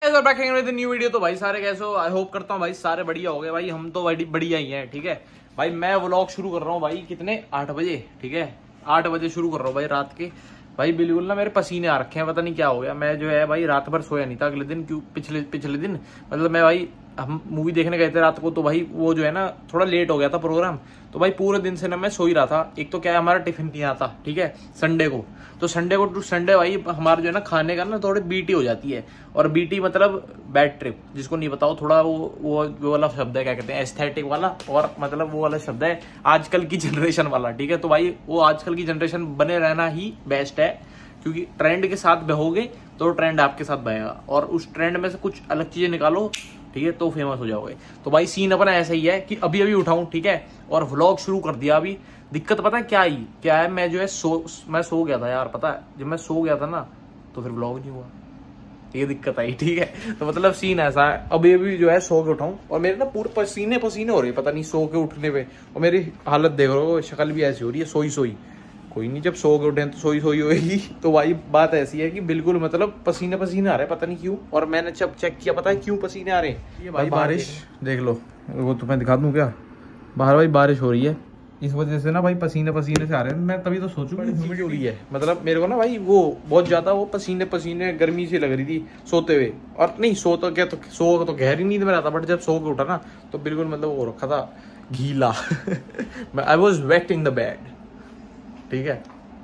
New video. तो भाई सारे कैसे हो? आई होप करता हूँ भाई सारे बढ़िया हो गए। भाई हम तो बढ़िया ही हैं, ठीक है भाई। मैं व्लॉग शुरू कर रहा हूँ भाई कितने 8 बजे, ठीक है 8 बजे शुरू कर रहा हूँ भाई रात के। भाई बिल्कुल ना मेरे पसीने आ रखे हैं, पता नहीं क्या हो गया। मैं जो है भाई रात भर सोया नहीं था अगले दिन, क्यों पिछले दिन मतलब मैं भाई हम मूवी देखने गए थे रात को, तो भाई वो जो है ना थोड़ा लेट हो गया था प्रोग्राम। तो भाई पूरे दिन से ना मैं सो ही रहा था। एक तो क्या है हमारा टिफिन नहीं आता, ठीक है संडे को। तो संडे को टू संडे भाई हमारा जो है ना खाने का ना थोड़ी बीटी हो जाती है। और बीटी मतलब बैड ट्रिप, जिसको नहीं बताओ थोड़ा वो वाला शब्द है, क्या कहते हैं एस्थेटिक वाला, और मतलब वो वाला शब्द है आजकल की जनरेशन वाला, ठीक है। तो भाई वो आजकल की जनरेशन बने रहना ही बेस्ट है, क्योंकि ट्रेंड के साथ बहोगे तो ट्रेंड आपके साथ बहेगा, और उस ट्रेंड में से कुछ अलग चीजें निकालो, ठीक है, तो फेमस हो जाओगे। तो भाई सीन अपना ऐसा ही है कि अभी अभी उठाऊं, ठीक है, और व्लॉग शुरू कर दिया। अभी दिक्कत पता है क्या है मैं जो है मैं सो गया था यार। पता है जब मैं सो गया था ना तो फिर व्लॉग नहीं हुआ, ये दिक्कत आई, ठीक है। तो मतलब सीन ऐसा है, अभी अभी जो है सो के उठाऊं और मेरे ना पूरे पसीने हो रही है, पता नहीं सो के उठने पे। और मेरी हालत देख रहे हो, शक्ल भी ऐसी हो रही है सोई। कोई नहीं, जब सो के उठे तो सोई होगी। तो भाई बात ऐसी है कि बिल्कुल मतलब पसीने आ रहे हैं, पता नहीं क्यों। और मैंने जब चेक किया, पता है क्यों पसीने आ रहे हैं? ये भाई बारिश देख लो, वो तुम्हें दिखा दूं क्या? बाहर भाई बारिश हो रही है, इस वजह से ना भाई पसीने से आ रहे हैं। मैं तभी तो सोचूं कि ह्यूमिडिटी हो रही है, मतलब मेरे को ना भाई वो बहुत ज्यादा वो पसीने गर्मी से लग रही थी सोते हुए। और नहीं सो तो गहरी नींद में रहा था, बट जब सो के उठा ना तो बिल्कुल मतलब वो रखा था गीला। I was wet in the bed, ठीक है।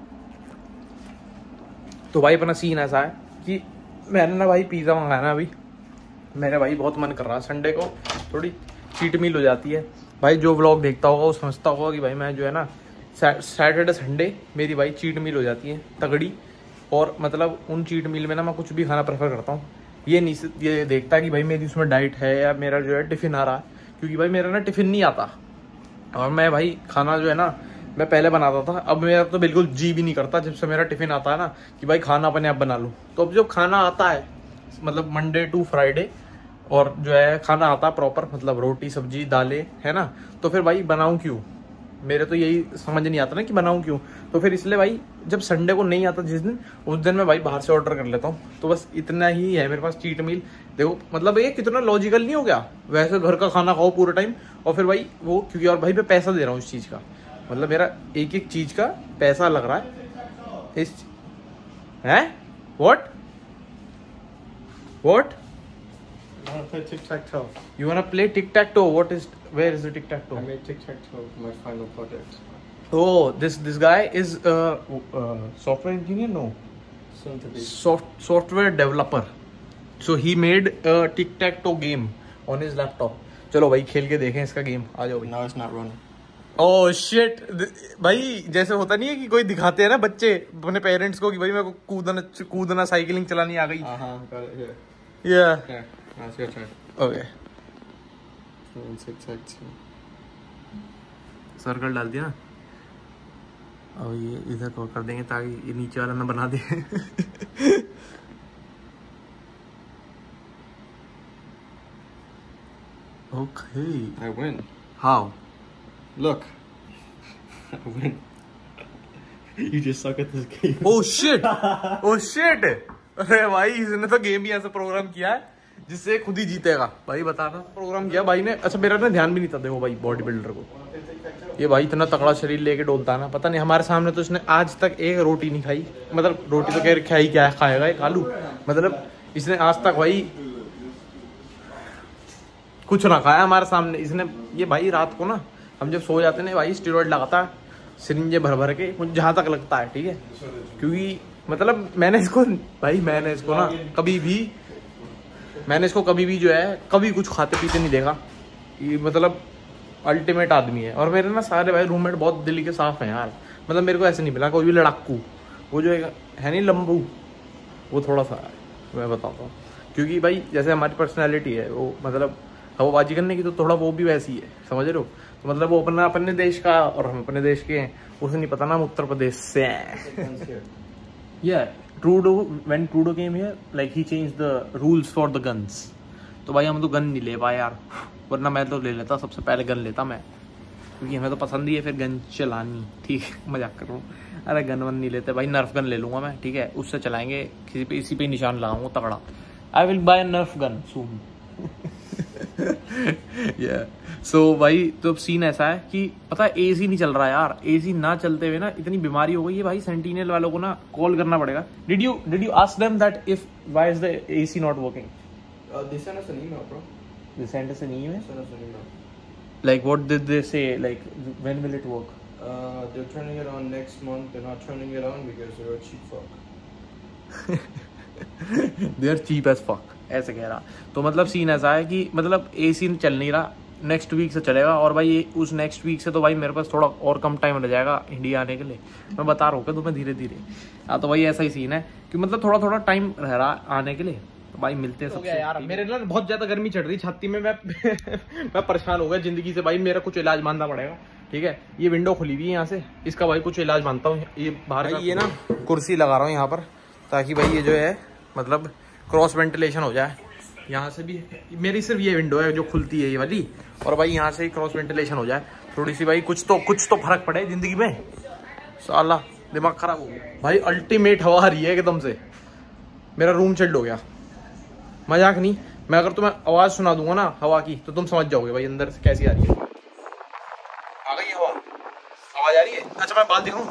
तो भाई अपना सीन ऐसा है कि मैंने ना भाई पिज्जा मंगाया ना अभी। मेरा भाई बहुत मन कर रहा है, संडे को थोड़ी चीट मील हो जाती है। भाई जो व्लॉग देखता होगा वो समझता होगा कि भाई मैं जो है ना सैटरडे संडे मेरी भाई चीट मील हो जाती है तगड़ी। और मतलब उन चीट मील में ना मैं कुछ भी खाना प्रेफर करता हूँ। ये देखता कि भाई मेरी उसमें डाइट है या मेरा जो है टिफिन आ रहा है, क्योंकि भाई मेरा ना टिफिन नहीं आता। और मैं भाई खाना जो है ना मैं पहले बनाता था, अब मेरा तो बिल्कुल जी भी नहीं करता जब से मेरा टिफिन आता है ना कि भाई खाना अपने आप बना लूँ। तो अब जब खाना आता है मतलब मंडे टू फ्राइडे, और जो है खाना आता है प्रॉपर, मतलब रोटी सब्जी दालें, है ना, तो फिर भाई बनाऊं क्यों? मेरे तो यही समझ नहीं आता ना कि बनाऊं क्यों। तो फिर इसलिए भाई जब संडे को नहीं आता जिस दिन, उस दिन मैं भाई बाहर से ऑर्डर कर लेता हूँ। तो बस इतना ही है मेरे पास चीट मील। देखो मतलब ये कितना लॉजिकल नहीं हो गया? वैसे घर का खाना खाओ पूरे टाइम, और फिर भाई वो क्योंकि और भाई मैं पैसा दे रहा हूँ इस चीज़ का, मतलब मेरा एक चीज का पैसा लग रहा है इस है। What tic-tac-toe. You wanna play tic-tac-toe? Where is the tic-tac-toe? I made tic-tac-toe for my final project. Oh, this guy is software engineer? No, Soon to be. Software developer. So he made a tic-tac-toe game on his laptop. चलो भाई खेल के देखें इसका game, आ जाओ भाई। No, it's not running. Oh shit भाई, जैसे होता नहीं है कि कोई दिखाते हैं ना बच्चे अपने पेरेंट्स को कि भाई मेरे को कूदना साइकिलिंग चलानी आ गई। Got it here. Yeah. Here, now it's your turn. Okay. Tic-tac-toe. Circle डाल दिया ना, अब ये इधर को कर देंगे ताकि ये नीचे वाला ना बना दे। Okay. I win. How? Look. I win. You just suck at this game. Oh shit! Oh shit! अरे भाई इसने तो गेम ही ऐसा प्रोग्राम किया है जिससे खुद ही जीतेगा। भाई बताना प्रोग्राम किया भाई ने। अच्छा मेरा ना ध्यान भी नहीं था, देखो भाई बॉडी बिल्डर को, ये भाई इतना तगड़ा शरीर लेके डोलता है ना, पता नहीं हमारे सामने तो इसने आज तक एक रोटी नहीं खाई। मतलब रोटी तो कह खाई क्या खाएगा एक आलू, मतलब इसने आज तक भाई कुछ ना खाया हमारे सामने इसने। ये भाई रात को ना हम जब सो जाते हैं भाई स्टेरॉइड लगाता है सिरिंजे भर के, मुझे जहाँ तक लगता है, ठीक है। क्योंकि मतलब मैंने इसको ना कभी भी जो है कभी कुछ खाते पीते नहीं देखा। ये मतलब अल्टीमेट आदमी है। और मेरे ना सारे भाई रूममेट बहुत दिल के साफ हैं यार, मतलब मेरे को ऐसे नहीं मिला कोई भी लड़ाकू। वो जो है नहीं लंबू, वो थोड़ा सा है, मैं बताता हूँ। क्योंकि भाई जैसे हमारी पर्सनैलिटी है वो मतलब हवाबाजी करने की, तो थोड़ा वो भी वैसी है, समझ रहे हो। तो मतलब वो अपने देश का और हम अपने देश के हैं, उसे नहीं पता ना हम उत्तर प्रदेश से हैं। Yeah, when Trudeau came here, like he changed the rules for the guns. तो भाई हम तो गन नहीं ले पाए यार, वरना मैं तो ले लेता, सबसे पहले गन लेता मैं, क्योंकि हमें तो पसंद ही है फिर गन चलानी, ठीक है। मजाक कर रहा हूँ, अरे गन वन नहीं लेते भाई, नर्फ गन ले लूंगा मैं, ठीक है, उससे चलाएंगे, इसी पे निशान लगाऊंगा तगड़ा। I will buy Nerf gun soon. So भाई तो सीन ऐसा है कि पता है एसी नहीं चल रहा यार, एसी ना चलते हुए ना इतनी बीमारी हो गई है भाई, सेंटिनल वालों को ना कॉल करना पड़ेगा। Did you ask them that if why is the AC not working? They sent us an email, bro. They sent us an email? Sent us an email. Like what did they say? Like when will it work? They're turning it on next month. They're not turning it on because they're a cheap fuck. They are cheap as fuck, ऐसे कह रहा। तो मतलब scene ऐसा है कि मतलब AC चल नहीं रहा, नेक्स्ट वीक से चलेगा। और भाई ये उस नेक्स्ट वीक से तो भाई मेरे पास थोड़ा और कम टाइम लग जाएगा इंडिया आने के लिए, मैं बता रहा हूँ तुम्हें धीरे धीरे। हाँ तो भाई ऐसा ही सीन है कि मतलब थोड़ा थोड़ा टाइम रह रहा आने के लिए, तो भाई मिलते हैं सबसे। यार मेरे ना बहुत ज्यादा गर्मी चढ़ रही छाती में, मैं परेशान हो गया जिंदगी से भाई, मेरा कुछ इलाज मानना पड़ेगा। ठीक है, ये विंडो खुली हुई है यहाँ से, इसका भाई कुछ इलाज मानता हूँ। ये बाहर ये ना कुर्सी लगा रहा हूँ यहाँ पर, ताकि भाई ये जो है मतलब क्रॉस वेंटिलेशन हो जाए। यहाँ से भी मेरी सिर्फ ये विंडो है जो खुलती है ये वाली, और भाई यहाँ से ही क्रॉस वेंटिलेशन हो जाए थोड़ी सी भाई, कुछ तो फर्क पड़े जिंदगी में। साला दिमाग खराब हो गया भाई, अल्टीमेट हवा आ रही है एकदम से, मेरा रूम चिल्ड हो गया, मजाक नहीं। मैं अगर तुम्हें आवाज सुना दूंगा ना हवा की तो तुम समझ जाओगे भाई अंदर से कैसी आ रही है। आ गई हवा, आवाज आ रही है। अच्छा मैं बाल दिखाऊं,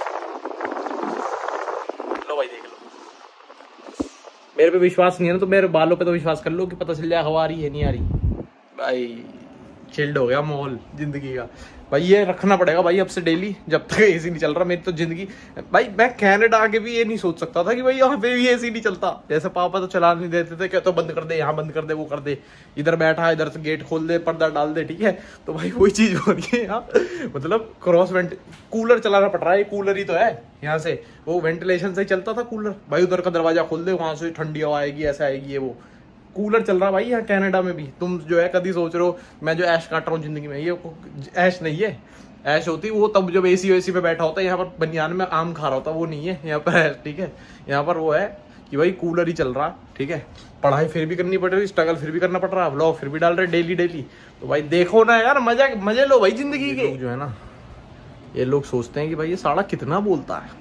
लो भाई देख लो। मेरे पे विश्वास नहीं है ना तो मेरे बालों पे तो विश्वास कर लो कि पता चल जाए हवा आ रही है नहीं आ रही। भाई चिल्ड हो गया माहौल जिंदगी का भाई, ये रखना पड़ेगा भाई अब से डेली, जब तक एसी नहीं चल रहा। मेरी तो जिंदगी भाई, मैं कनाडा आके भी ये नहीं सोच सकता था कि भाई यहाँ पे भी एसी नहीं चलता। जैसे पापा तो चला नहीं देते थे, क्या तो बंद कर दे, यहाँ बंद कर दे, वो कर दे, इधर बैठा इधर से गेट खोल दे, पर्दा डाल दे। ठीक है, तो भाई वही चीज हो रही है यहाँ, मतलब क्रॉस वेंट कूलर चलाना पड़ रहा है। कूलर ही तो है यहाँ से, वो वेंटिलेशन से ही चलता था कूलर भाई, उधर का दरवाजा खोल दे, वहां से ठंडी हवा आएगी, ऐसा आएगी, ये वो कूलर चल रहा भाई यहाँ कनाडा में भी। तुम जो है कभी सोच रहे हो मैं जो ऐश काट रहा हूँ जिंदगी में, ये ऐश नहीं है। ऐश होती वो तब जब एसी पे बैठा होता है, यहाँ पर बनियान में आम खा रहा होता, वो नहीं है यहाँ पर ऐश। ठीक है, यहाँ पर वो है कि भाई कूलर ही चल रहा। ठीक है, पढ़ाई फिर भी करनी पड़ रही, स्ट्रगल फिर भी करना पड़ रहा, व्लॉग फिर भी डाल रहे डेली। तो भाई देखो ना यार, मजे लो भाई जिंदगी के। जो है ना ये लोग सोचते हैं कि भाई ये साला कितना बोलता है।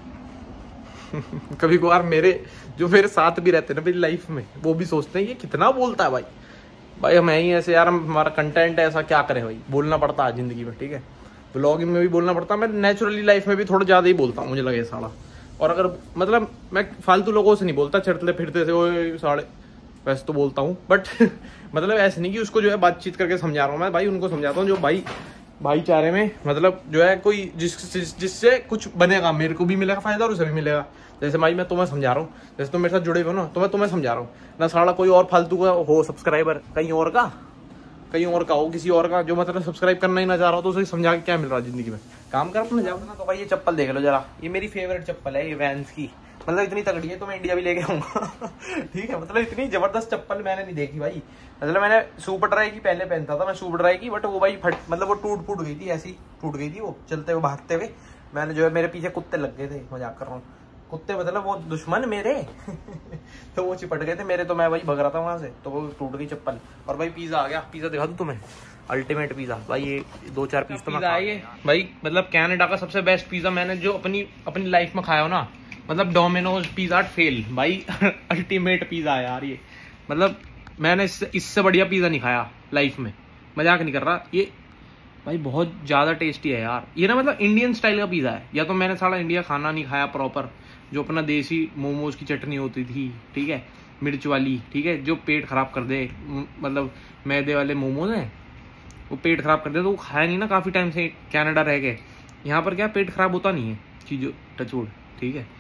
कभी कभार मेरे जो मेरे साथ भी रहते हैं ना मेरी लाइफ में, वो भी सोचते हैं ये कितना बोलता है भाई हम ही ऐसे यार, हमारा कंटेंट है ऐसा, क्या करें भाई, बोलना पड़ता है जिंदगी में। ठीक है, ब्लॉगिंग में भी बोलना पड़ता है, मैं नेचुरली लाइफ में भी थोड़ा ज्यादा ही बोलता हूँ, मुझे लगे साला। और अगर मतलब मैं फालतू लोगों से नहीं बोलता, चढ़ते फिरते से वो साढ़े, वैसे तो बोलता हूँ बट मतलब ऐसे नहीं कि उसको जो है बातचीत करके समझा रहा हूँ मैं भाई, उनको समझाता हूँ जो भाईचारे में, मतलब जो है कोई जिससे कुछ बनेगा, मेरे को भी मिलेगा फायदा और उसे भी मिलेगा। जैसे भाई मैं तुम्हें समझा रहा हूँ, जैसे तुम मेरे साथ जुड़े हो ना, तो मैं तुम्हें समझा रहा हूँ ना, साला कोई और फालतू का हो सब्सक्राइबर कहीं और का हो, किसी और का जो मतलब सब्सक्राइब करना ही ना चाह रहा हो, तो उसे समझा के क्या मिल रहा है जिंदगी में, काम कर अपना जाओ ना। तो भाई ये चप्पल देख लो जरा, ये मेरी फेवरेट चप्पल है, ये वैंस की, मतलब इतनी तगड़ी है तो मैं इंडिया भी लेके आऊंगा। ठीक है, मतलब इतनी जबरदस्त चप्पल मैंने नहीं देखी भाई। मतलब मैंने सुपर ड्राई की पहले पहनता था मैं, सुपर ड्राई की, बट वो भाई मतलब वो टूट गई थी, ऐसी टूट गई थी वो चलते हुए भागते हुए। मैंने जो है मेरे पीछे कुत्ते लग गए थे, मजाक कर रहा हूँ, कुत्ते मतलब वो दुश्मन मेरे तो वो चिपट गए थे मेरे, तो मैं भाई भग रहा था वहां से, तो वो टूट गई चप्पल। और भाई पिज्जा आ गया, पिज्जा दिखा दूं तुम्हें, अल्टीमेट पिज्जा भाई, ये 2-4 पीस तो आइए भाई। मतलब कनाडा का सबसे बेस्ट पिज्जा मैंने जो अपनी लाइफ में खाया हो ना, मतलब डोमिनोज पिज्जा फेल भाई, अल्टीमेट पिज्जा है यार ये, मतलब मैंने इससे बढ़िया पिज्जा नहीं खाया लाइफ में, मजाक नहीं कर रहा। ये भाई बहुत ज्यादा टेस्टी है यार ये ना, मतलब इंडियन स्टाइल का पिज्जा है। या तो मैंने साला इंडिया खाना नहीं खाया प्रॉपर, जो अपना देसी मोमोज की चटनी होती थी, ठीक है, मिर्च वाली, ठीक है, जो पेट खराब कर दे, मतलब मैदे वाले मोमोज हैं वो पेट खराब कर दे, तो वो खाया नहीं ना काफी टाइम से कनाडा रह गए। यहाँ पर क्या पेट खराब होता नहीं है चीजों टचवुड, ठीक है।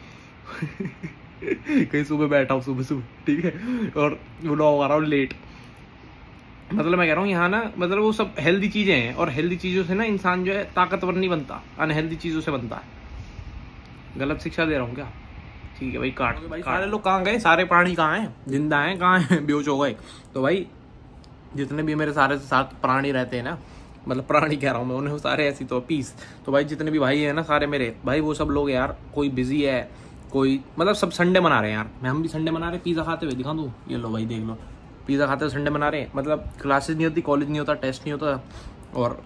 कहीं सुबह बैठा हूँ सुबह, ठीक है, और व्लॉग आ रहा हूँ लेट, मतलब मैं कह रहा हूँ यहाँ ना, मतलब वो सब हेल्दी चीजें हैं, और हेल्दी चीजों से ना इंसान जो है ताकतवर नहीं बनता, अनहेल्दी चीजों से बनता है। गलत शिक्षा दे रहा हूँ क्या? ठीक है भाई, काट भाई। सारे लोग कहाँ गए, सारे प्राणी कहाँ हैं, जिंदा हैं कहाँ हैं, बेहोश हो गए। तो भाई जितने भी मेरे सारे साथ प्राणी रहते हैं ना, मतलब प्राणी कह रहा हूँ मैं उन्हें, सारे ऐसी तो पीस। तो भाई जितने भी भाई है ना सारे मेरे भाई, वो सब लोग यार, कोई बिजी है, कोई मतलब सब संडे मना रहे हैं यार, हम भी संडे मना रहे हैं, पिज्जा खाते हुए दिखा दूँ, ये लो भाई देख लो, पिज्जा खाते हुए संडे मना रहे हैं। मतलब क्लासेस नहीं होती, कॉलेज नहीं होता, टेस्ट नहीं होता, और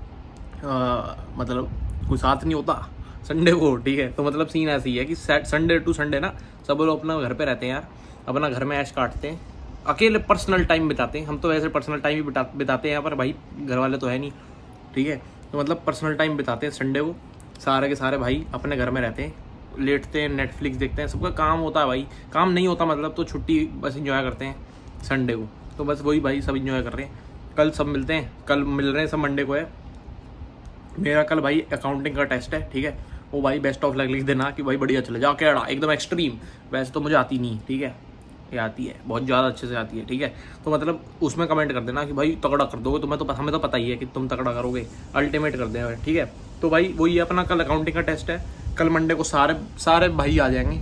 मतलब कोई साथ नहीं होता संडे को, ठीक है। तो मतलब सीन ऐसी है कि संडे टू संडे ना सब लोग अपना घर पे रहते हैं यार, अपना घर में ऐश काटते हैं, अकेले पर्सनल टाइम बिताते हैं। हम तो वैसे पर्सनल टाइम ही बिताते हैं यहाँ पर भाई, घर वाले तो है नहीं, ठीक है। तो मतलब पर्सनल टाइम बिताते हैं संडे को, सारे के सारे भाई अपने घर में रहते हैं, लेटते हैं, नेटफ्लिक्स देखते हैं। सबका काम होता है भाई, काम नहीं होता मतलब तो छुट्टी बस इंजॉय करते हैं संडे को। तो बस वही भाई सब इंजॉय कर रहे हैं। कल सब मिलते हैं, कल मिल रहे हैं सब, मंडे को है मेरा कल भाई अकाउंटिंग का टेस्ट है, ठीक है। वो भाई बेस्ट ऑफ लक लिख देना कि भाई बढ़िया चले, जाके अड़ा एकदम एक्सट्रीम। वैसे तो मुझे आती नहीं, ठीक है, ये आती है बहुत ज़्यादा अच्छे से आती है, ठीक है। तो मतलब उसमें कमेंट कर देना कि भाई तगड़ा कर दोगे, तुम्हें तो हमें तो पता ही है कि तुम तगड़ा करोगे, अल्टीमेट कर देना, ठीक है। तो भाई वही अपना कल अकाउंटिंग का टेस्ट है। कल मंडे को सारे भाई आ जाएंगे,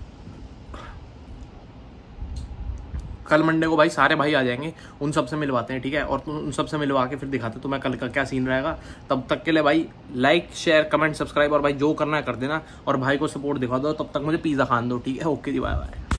कल मंडे को भाई सारे भाई आ जाएंगे, उन सबसे मिलवाते हैं, ठीक है। और उन सबसे मिलवा के फिर दिखाते तो मैं कल का क्या सीन रहेगा। तब तक के लिए भाई लाइक शेयर कमेंट सब्सक्राइब और भाई जो करना है कर देना, और भाई को सपोर्ट दिखा दो। तब तक मुझे पिज़्ज़ा खान दो, ठीक है। ओके जी, बाय बाय।